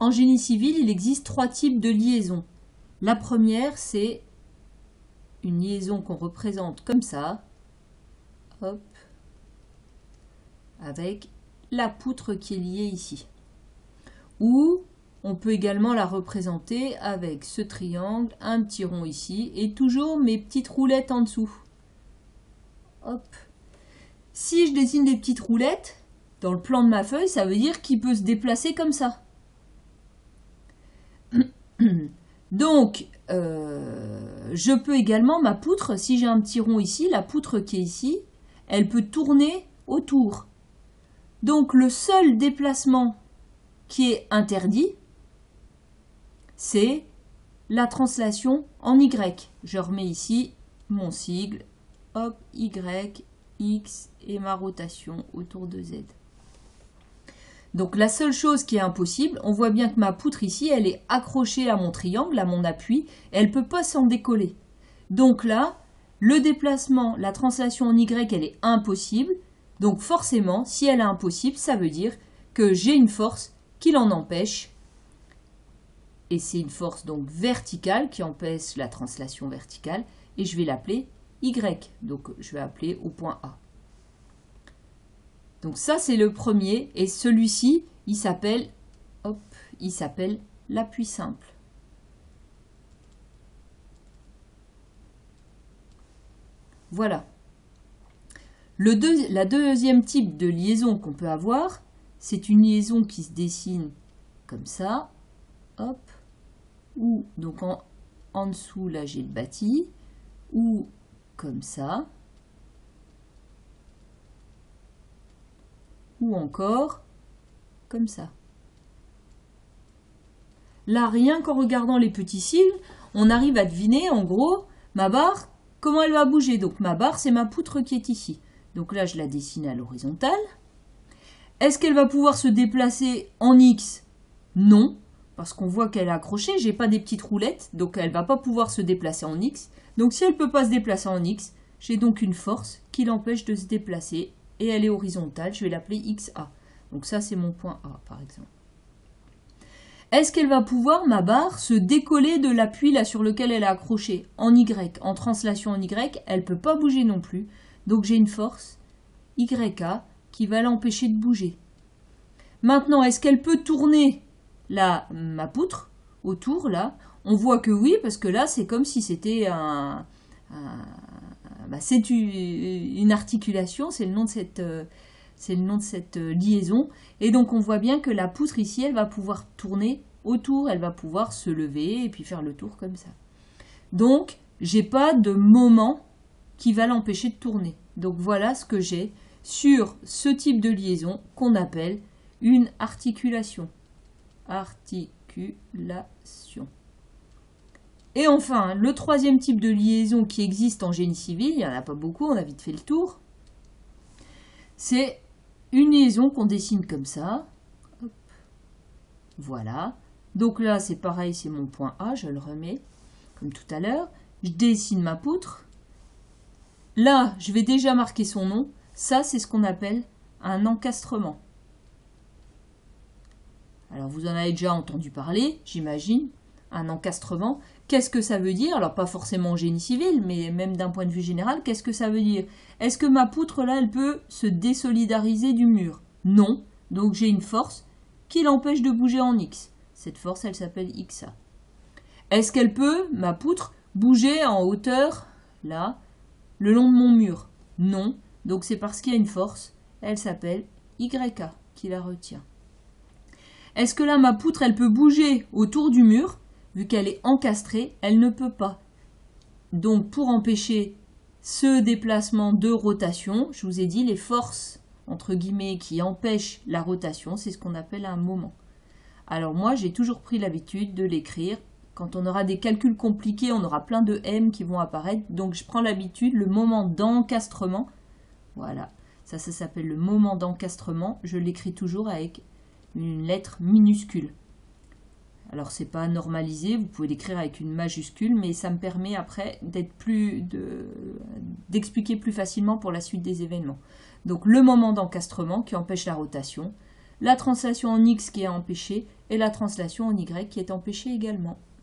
En génie civil, il existe 3 types de liaisons. La première, c'est une liaison qu'on représente comme ça, hop, avec la poutre qui est liée ici. Ou on peut également la représenter avec ce triangle, un petit rond ici, et toujours mes petites roulettes en dessous. Hop. Si je dessine des petites roulettes, dans le plan de ma feuille, ça veut dire qu'il peut se déplacer comme ça. Donc, je peux également, ma poutre, si j'ai un petit rond ici, la poutre qui est ici, elle peut tourner autour. Donc, le seul déplacement qui est interdit, c'est la translation en Y. Je remets ici mon sigle, hop, Y, X et ma rotation autour de Z. Donc la seule chose qui est impossible, on voit bien que ma poutre ici, elle est accrochée à mon triangle, à mon appui, et elle ne peut pas s'en décoller. Donc là, le déplacement, la translation en Y, elle est impossible. Donc forcément, si elle est impossible, ça veut dire que j'ai une force qui l'en empêche. Et c'est une force donc verticale qui empêche la translation verticale. Et je vais l'appeler Y. Donc je vais appeler au point A. Donc ça, c'est le premier. Et celui-ci, il s'appelle l'appui simple. Voilà. La deuxième type de liaison qu'on peut avoir, c'est une liaison qui se dessine comme ça. Hop. Ou donc en dessous, là, j'ai le bâti. Ou comme ça. Ou encore comme ça. Là, rien qu'en regardant les petits cils, on arrive à deviner, en gros, ma barre, comment elle va bouger. Donc ma barre, c'est ma poutre qui est ici. Donc là, je la dessine à l'horizontale. Est-ce qu'elle va pouvoir se déplacer en X? Non, parce qu'on voit qu'elle est accrochée, j'ai pas des petites roulettes, donc elle va pas pouvoir se déplacer en X. Donc si elle peut pas se déplacer en X, j'ai donc une force qui l'empêche de se déplacer. Et elle est horizontale, je vais l'appeler XA. Donc ça, c'est mon point A, par exemple. Est-ce qu'elle va pouvoir, ma barre, se décoller de l'appui là sur lequel elle est accrochée en Y, en translation en Y? Elle ne peut pas bouger non plus. Donc j'ai une force YA qui va l'empêcher de bouger. Maintenant, est-ce qu'elle peut tourner ma poutre autour là? On voit que oui, parce que là, c'est comme si c'était c'est une articulation, c'est le nom de cette liaison. Et donc on voit bien que la poutre ici, elle va pouvoir tourner autour, elle va pouvoir se lever et puis faire le tour comme ça. Donc, j'ai pas de moment qui va l'empêcher de tourner. Donc voilà ce que j'ai sur ce type de liaison qu'on appelle une articulation. Articulation. Et enfin, le troisième type de liaison qui existe en génie civil, il n'y en a pas beaucoup, on a vite fait le tour, c'est une liaison qu'on dessine comme ça. Hop. Voilà. Donc là, c'est pareil, c'est mon point A, je le remets comme tout à l'heure. Je dessine ma poutre. Là, je vais déjà marquer son nom. Ça, c'est ce qu'on appelle un encastrement. Alors, vous en avez déjà entendu parler, j'imagine. Un encastrement. Qu'est-ce que ça veut dire? Alors, pas forcément en génie civil, mais même d'un point de vue général, qu'est-ce que ça veut dire? Est-ce que ma poutre, là, elle peut se désolidariser du mur? Non. Donc, j'ai une force qui l'empêche de bouger en X. Cette force, elle s'appelle XA. Est-ce qu'elle peut, ma poutre, bouger en hauteur, là, le long de mon mur? Non. Donc, c'est parce qu'il y a une force, elle s'appelle YA, qui la retient. Est-ce que là, ma poutre, elle peut bouger autour du mur? Vu qu'elle est encastrée, elle ne peut pas. Donc, pour empêcher ce déplacement de rotation, je vous ai dit, les forces, entre guillemets, qui empêchent la rotation, c'est ce qu'on appelle un moment. Alors moi, j'ai toujours pris l'habitude de l'écrire. Quand on aura des calculs compliqués, on aura plein de M qui vont apparaître. Donc, je prends l'habitude, le moment d'encastrement, voilà, ça s'appelle le moment d'encastrement. Je l'écris toujours avec une lettre minuscule. Alors, c'est pas normalisé, vous pouvez l'écrire avec une majuscule, mais ça me permet après d'expliquer plus facilement pour la suite des événements. Donc, le moment d'encastrement qui empêche la rotation, la translation en X qui est empêchée, et la translation en Y qui est empêchée également.